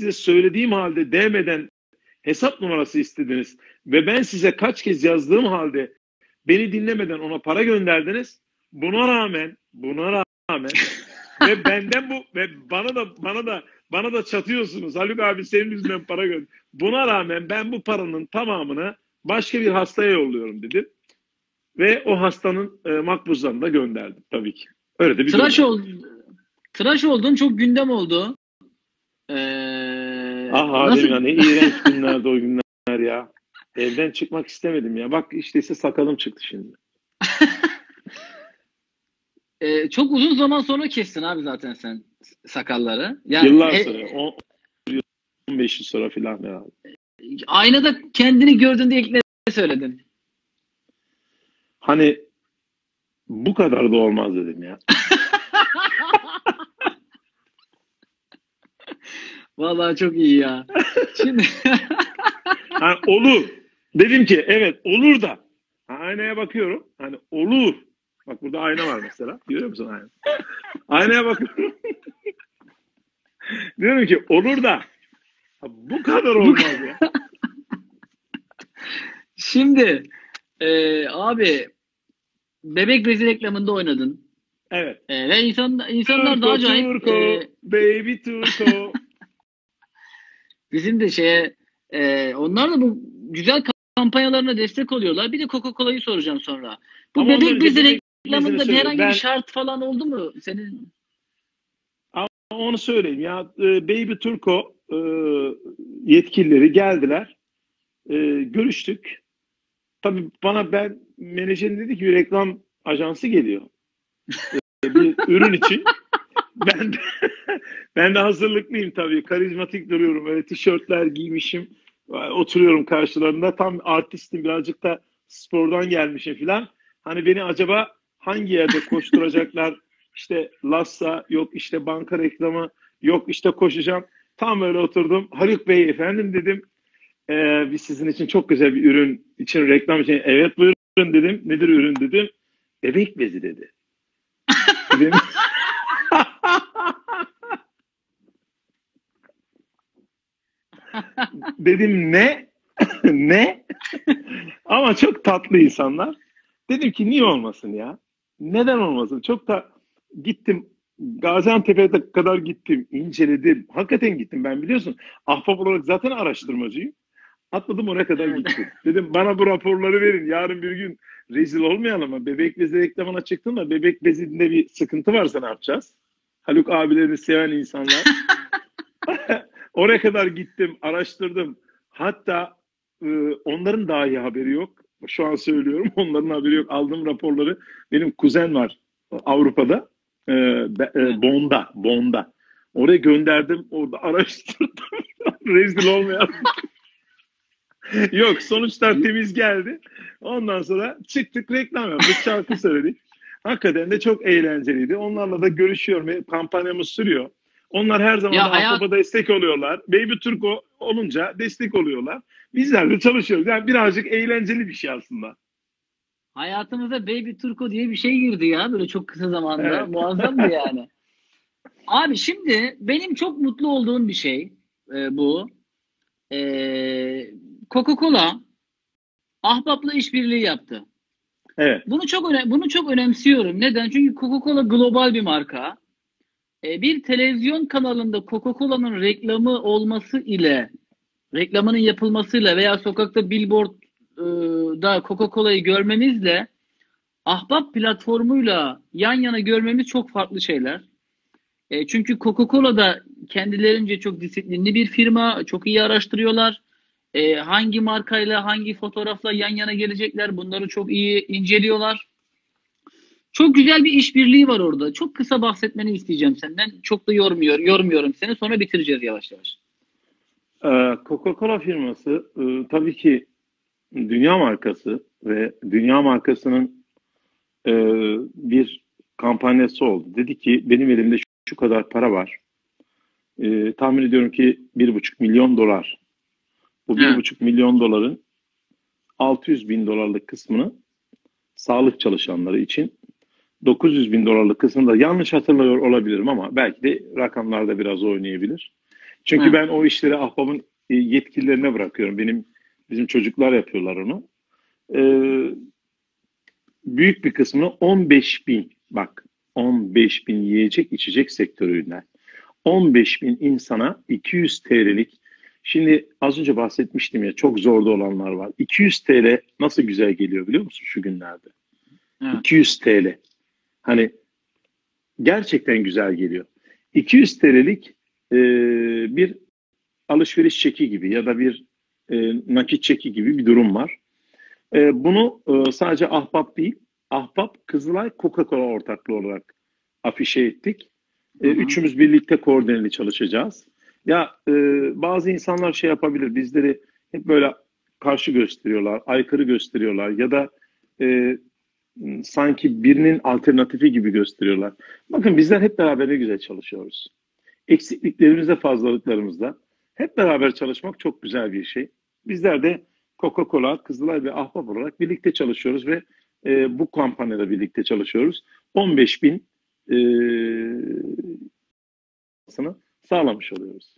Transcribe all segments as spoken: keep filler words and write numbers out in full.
size söylediğim halde değmeden hesap numarası istediniz ve ben size kaç kez yazdığım halde beni dinlemeden ona para gönderdiniz. Buna rağmen, buna rağmen ve benden bu ve bana da bana da bana da çatıyorsunuz. Haluk abi senin yüzünden para gönder. Buna rağmen ben bu paranın tamamını başka bir hastaya yolluyorum dedim. Ve o hastanın e, makbuzlarını da gönderdim tabii ki. Öyle de bir tıraş durum. ol, tıraş oldun, çok gündem oldu. Ee, ah abi nasıl? ya ne iğrenç günlerdi o günler ya. Evden çıkmak istemedim ya. Bak işte ise sakalım çıktı şimdi. Ee, çok uzun zaman sonra kestin abi zaten sen sakalları. Yani Yıllar he, sonra. on beş yıl sonra filan herhalde. aynada kendini gördüğünde ilk ne söyledin? Hani bu kadar da olmaz dedim ya. Vallahi çok iyi ya. Şimdi hani olur. Dedim ki evet olur da. Ha, aynaya bakıyorum. Hani olur. Bak burada ayna var mesela. Görüyor musun ayna? Aynaya bakıyorum. Diyorum ki olur da. Ha, bu kadar olmaz ya. Şimdi e, abi bebek bezi reklamında oynadın. Evet. E, ve insan, insanlar Turko, da acayip Turko, e, baby Turko. bizim de şeye e, onlar da bu güzel kampanyalarına destek oluyorlar. Bir de Coca-Cola'yı soracağım sonra. Bu Ama ondan bebek önce bezi bebek reklamında bezini herhangi ben, bir şart falan oldu mu senin? onu söyleyeyim ya. Baby Turko e, yetkilileri geldiler. E, görüştük. Tabii bana ben menajerim dedi ki bir reklam ajansı geliyor. E, bir ürün için. Ben de, ben de hazırlıklıyım tabii. Karizmatik duruyorum. Öyle tişörtler giymişim. Oturuyorum karşılarında. Tam artistim. Birazcık da spordan gelmişim filan. Hani beni acaba hangi yerde koşturacaklar? İşte Lassa, yok işte banka reklamı, yok işte koşacağım. Tam öyle oturdum. Haluk Bey efendim dedim. Ee, biz sizin için çok güzel bir ürün için reklam için. Evet buyurun dedim. Nedir ürün dedim. Bebek bezi dedi. Dedim. Dedim ne? ne? Ama çok tatlı insanlar. Dedim ki niye olmasın ya? Neden olmasın? Çok da gittim. Gaziantep'e kadar gittim. İnceledim. Hakikaten gittim ben biliyorsun. Ahbap olarak zaten araştırmacıyım. Atladım oraya kadar Evet. gittim. Dedim bana bu raporları verin. Yarın bir gün rezil olmayalım ama bebek bezi reklamına çıktın da bebek bezinde bir sıkıntı varsa ne yapacağız? Haluk abilerini seven insanlar. Oraya kadar gittim, araştırdım. Hatta e, onların dahi haberi yok. Şu an söylüyorum, onların haberi yok. Aldığım raporları, benim kuzen var Avrupa'da, e, e, Bonn'da, Bonn'da. Oraya gönderdim, orada araştırdım. Rezil olmayalım. Yok, sonuçlar temiz geldi. Ondan sonra çıktık, reklam yaptık, şarkı söyledik. Hakikaten de çok eğlenceliydi. Onlarla da görüşüyorum, kampanyamız sürüyor. Onlar her zaman Ya da hayat Ahbap'a destek oluyorlar. Baby Turko olunca destek oluyorlar. Bizler de çalışıyoruz. Yani birazcık eğlenceli bir şey aslında. hayatımıza Baby Turco diye bir şey girdi ya böyle çok kısa zamanda. Evet. Muazzamdı yani. Abi şimdi benim çok mutlu olduğum bir şey e, bu. E, Coca-Cola Ahbap'la işbirliği yaptı. Evet. Bunu çok öne bunu çok önemsiyorum. Neden? Çünkü Coca-Cola global bir marka. E, bir televizyon kanalında Coca-Cola'nın reklamı olması ile reklamının yapılmasıyla veya sokakta billboardda Coca-Cola'yı görmemizle Ahbap platformuyla yan yana görmemiz çok farklı şeyler. E, çünkü Coca-Cola da kendilerince çok disiplinli bir firma, çok iyi araştırıyorlar. E, hangi markayla, hangi fotoğrafla yan yana gelecekler, bunları çok iyi inceliyorlar. Çok güzel bir işbirliği var orada. Çok kısa bahsetmeni isteyeceğim senden. Çok da yormuyor, yormuyorum seni. Sonra bitireceğiz yavaş yavaş. Ee, Coca-Cola firması e, tabii ki dünya markası ve dünya markasının e, bir kampanyası oldu. Dedi ki benim elimde şu, şu kadar para var. E, tahmin ediyorum ki bir buçuk milyon dolar. Bu bir Evet. buçuk milyon doların altı yüz bin dolarlık kısmını sağlık çalışanları için, dokuz yüz bin dolarlık kısmını da yanlış hatırlıyor olabilirim ama belki de rakamlarda biraz oynayabilir. Çünkü Hı. ben o işleri Ahbap'ın e, yetkililerine bırakıyorum. Benim bizim çocuklar yapıyorlar onu. Ee, büyük bir kısmını on beş bin, bak, on beş bin yiyecek içecek sektöründen on beş bin insana iki yüz T L'lik, şimdi az önce bahsetmiştim ya, çok zorda olanlar var. iki yüz T L nasıl güzel geliyor biliyor musun şu günlerde? Evet. iki yüz T L. Hani gerçekten güzel geliyor. iki yüz T L'lik e, bir alışveriş çeki gibi ya da bir e, nakit çeki gibi bir durum var. E, bunu e, sadece Ahbap değil, Ahbap, Kızılay, Coca-Cola ortaklığı olarak afişe ettik. Hı E, hı. üçümüz birlikte koordineli çalışacağız. Ya e, bazı insanlar şey yapabilir, bizleri hep böyle karşı gösteriyorlar, aykırı gösteriyorlar ya da e, sanki birinin alternatifi gibi gösteriyorlar. Bakın bizler hep beraber ne güzel çalışıyoruz. Eksikliklerimizde, fazlalıklarımızda hep beraber çalışmak çok güzel bir şey. Bizler de Coca-Cola, Kızılay ve Ahbap olarak birlikte çalışıyoruz ve e, bu kampanyada birlikte çalışıyoruz. on beş bin e, sağlamış oluyoruz.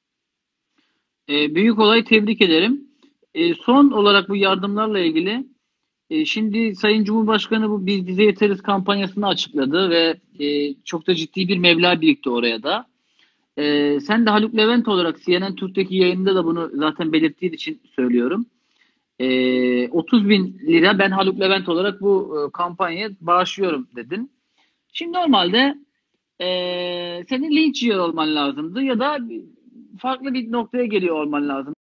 E, büyük olay, tebrik ederim. E, son olarak bu yardımlarla ilgili e, şimdi Sayın Cumhurbaşkanı bu Biz Bize Yeteriz kampanyasını açıkladı ve e, çok da ciddi bir meblağ birikti oraya da. E, sen de Haluk Levent olarak C N N Türk'teki yayında da bunu zaten belirttiğin için söylüyorum. E, otuz bin lira ben Haluk Levent olarak bu e, kampanyaya bağışlıyorum dedin. Şimdi normalde e, senin linç yiyor olman lazımdı ya da farklı bir noktaya geliyor olman lazım.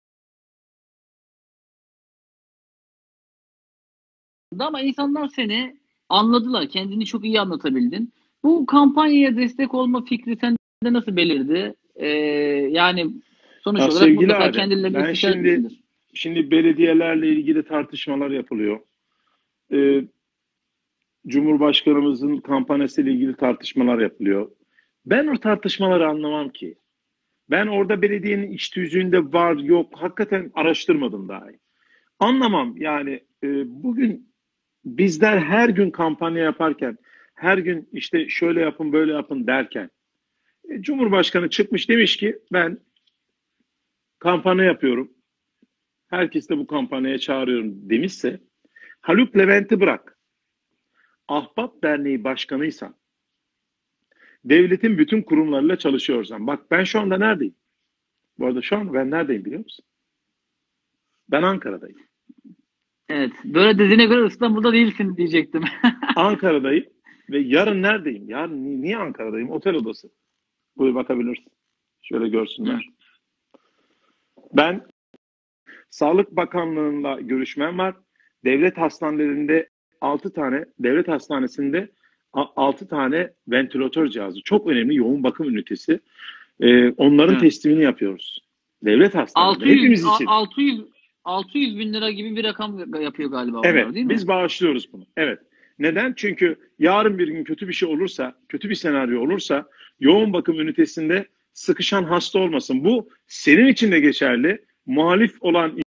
Ama insanlar seni anladılar. Kendini çok iyi anlatabildin. Bu kampanyaya destek olma fikri sende nasıl belirdi? Ee, yani sonuç Ya olarak sevgili mutlaka Adem, kendilerine ben istişare şimdi etmişsindir. şimdi belediyelerle ilgili tartışmalar yapılıyor. Ee, Cumhurbaşkanımızın kampanyasıyla ilgili tartışmalar yapılıyor. Ben o tartışmaları anlamam ki. Ben orada belediyenin iç tüzüğünde var yok hakikaten araştırmadım dahi. Anlamam yani, e, bugün bizler her gün kampanya yaparken, her gün işte şöyle yapın böyle yapın derken, e, Cumhurbaşkanı çıkmış demiş ki ben kampanya yapıyorum. Herkes de bu kampanyaya çağırıyorum demişse, Haluk Levent'i bırak. Ahbap Derneği Başkanıysan, devletin bütün kurumlarıyla çalışıyorsan, bak ben şu anda neredeyim? Bu arada şu an ben neredeyim biliyor musun? Ben Ankara'dayım. Evet. Böyle dediğine göre İstanbul'da değilsin diyecektim. Ankara'dayım ve yarın neredeyim? Yarın ni- niye Ankara'dayım? Otel odası. Buyur bakabilirsin. Şöyle Hı. görsünler. Ben Sağlık Bakanlığı'nda görüşmem var. Devlet hastanelerinde altı tane, devlet hastanesinde altı tane ventilatör cihazı. Çok önemli yoğun bakım ünitesi. Ee, onların Evet. teslimini yapıyoruz. Devlet hastanelerinde. altı yüz Hepimiz a- için. altı yüz altı yüz bin lira gibi bir rakam yapıyor galiba Evet, onlar, değil mi? biz bağışlıyoruz bunu. Evet. Neden? Çünkü yarın bir gün kötü bir şey olursa, kötü bir senaryo olursa yoğun bakım ünitesinde sıkışan hasta olmasın. Bu senin için de geçerli, muhalif olan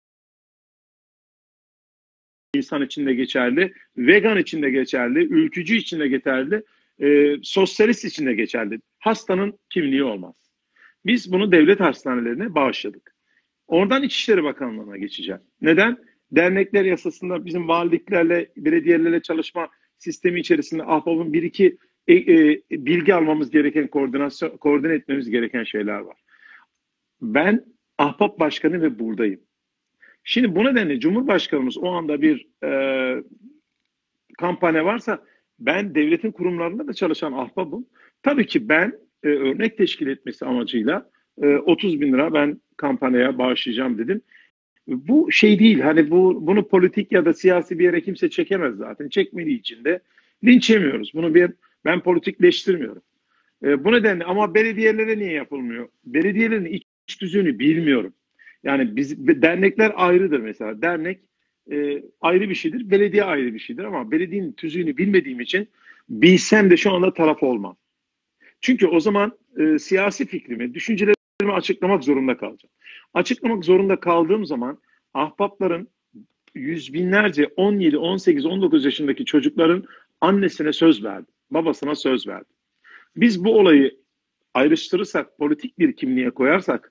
insan için de geçerli, vegan için de geçerli, ülkücü için de geçerli, e, sosyalist için de geçerli. Hastanın kimliği olmaz. Biz bunu devlet hastanelerine bağışladık. Oradan İçişleri Bakanlığı'na geçeceğim. Neden? Dernekler yasasında bizim valiliklerle, belediyelerle çalışma sistemi içerisinde Ahbap'ın bir iki e, e, bilgi almamız gereken, koordinasyon, koordine etmemiz gereken şeyler var. Ben Ahbap Başkanı ve buradayım. Şimdi bu nedenle Cumhurbaşkanımız o anda bir e, kampanya varsa, ben devletin kurumlarında da çalışan ahbabım. Tabii ki ben e, örnek teşkil etmesi amacıyla e, otuz bin lira ben kampanyaya bağışlayacağım dedim. Bu şey değil, hani bu bunu politik ya da siyasi bir yere kimse çekemez zaten. Çekmediği için de linç yemiyoruz. Bunu bir ben politikleştirmiyorum. E, bu nedenle ama belediyelere niye yapılmıyor? Belediyelerin iç düzüğünü bilmiyorum. Yani biz dernekler ayrıdır mesela. Dernek e, ayrı bir şeydir, belediye ayrı bir şeydir ama belediyenin tüzüğünü bilmediğim için bilsem de şu anda taraf olmam. Çünkü o zaman e, siyasi fikrimi, düşüncelerimi açıklamak zorunda kalacağım. Açıklamak zorunda kaldığım zaman ahbapların yüz binlerce on yedi, on sekiz, on dokuz yaşındaki çocukların annesine söz verdi, babasına söz verdi. Biz bu olayı ayrıştırırsak, politik bir kimliğe koyarsak